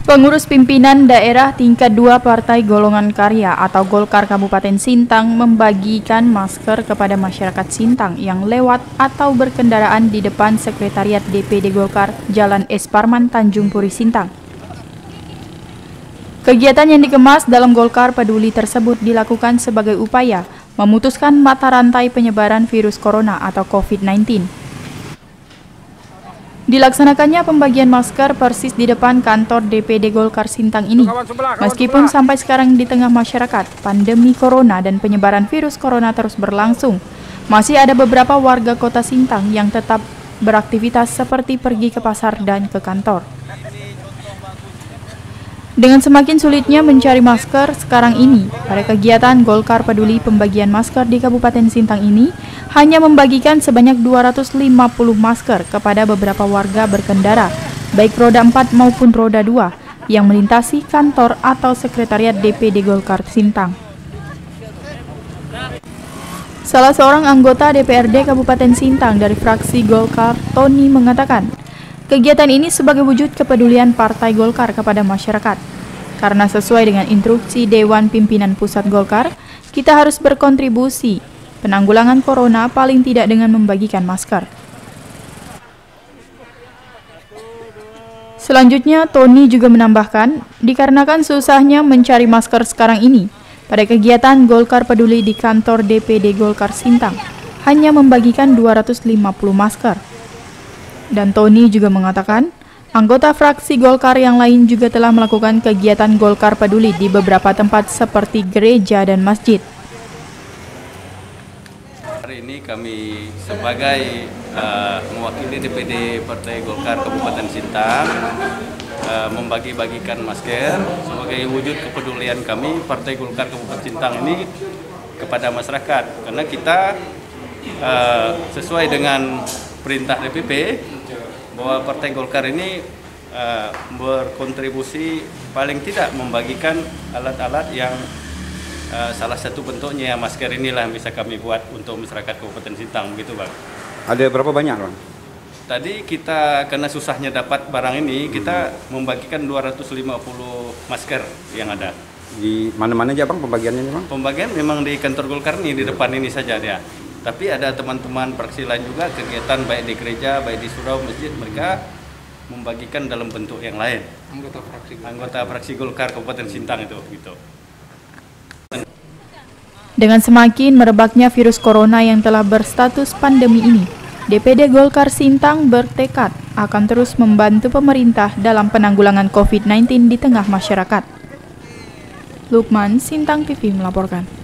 Pengurus pimpinan daerah tingkat 2 Partai Golongan Karya atau Golkar Kabupaten Sintang membagikan masker kepada masyarakat Sintang yang lewat atau berkendaraan di depan Sekretariat DPD Golkar Jalan S. Parman, Tanjung Puri, Sintang. Kegiatan yang dikemas dalam Golkar Peduli tersebut dilakukan sebagai upaya memutuskan mata rantai penyebaran virus corona atau COVID-19. Dilaksanakannya pembagian masker persis di depan kantor DPD Golkar Sintang ini. Meskipun sampai sekarang di tengah masyarakat, pandemi corona dan penyebaran virus corona terus berlangsung, masih ada beberapa warga kota Sintang yang tetap beraktivitas seperti pergi ke pasar dan ke kantor. Dengan semakin sulitnya mencari masker sekarang ini, pada kegiatan Golkar Peduli pembagian masker di Kabupaten Sintang ini hanya membagikan sebanyak 250 masker kepada beberapa warga berkendara, baik roda 4 maupun roda 2, yang melintasi kantor atau Sekretariat DPD Golkar Sintang. Salah seorang anggota DPRD Kabupaten Sintang dari fraksi Golkar, Tony, mengatakan, kegiatan ini sebagai wujud kepedulian Partai Golkar kepada masyarakat. Karena sesuai dengan instruksi Dewan Pimpinan Pusat Golkar, kita harus berkontribusi penanggulangan corona paling tidak dengan membagikan masker. Selanjutnya, Tony juga menambahkan, dikarenakan susahnya mencari masker sekarang ini, pada kegiatan Golkar Peduli di kantor DPD Golkar Sintang, hanya membagikan 250 masker. Dan Tony juga mengatakan, anggota fraksi Golkar yang lain juga telah melakukan kegiatan Golkar Peduli di beberapa tempat seperti gereja dan masjid. Hari ini kami sebagai mewakili DPD Partai Golkar Kabupaten Sintang membagi-bagikan masker sebagai wujud kepedulian kami Partai Golkar Kabupaten Sintang ini kepada masyarakat. Karena kita sesuai dengan perintah DPP bahwa Partai Golkar ini berkontribusi paling tidak membagikan alat-alat yang salah satu bentuknya masker inilah yang bisa kami buat untuk masyarakat Kabupaten Sintang, begitu Bang. Ada berapa banyak Bang? Tadi kita karena susahnya dapat barang ini, kita membagikan 250 masker yang ada. Di mana-mana aja Bang pembagiannya Bang? Pembagian memang di kantor Golkar nih, di depan ini saja dia. Tapi ada teman-teman fraksi lain juga kegiatan baik di gereja, baik di surau, masjid, mereka membagikan dalam bentuk yang lain. Anggota fraksi Golkar Kabupaten Sintang itu gitu. Dengan semakin merebaknya virus corona yang telah berstatus pandemi ini, DPD Golkar Sintang bertekad akan terus membantu pemerintah dalam penanggulangan COVID-19 di tengah masyarakat. Lukman, Sintang TV melaporkan.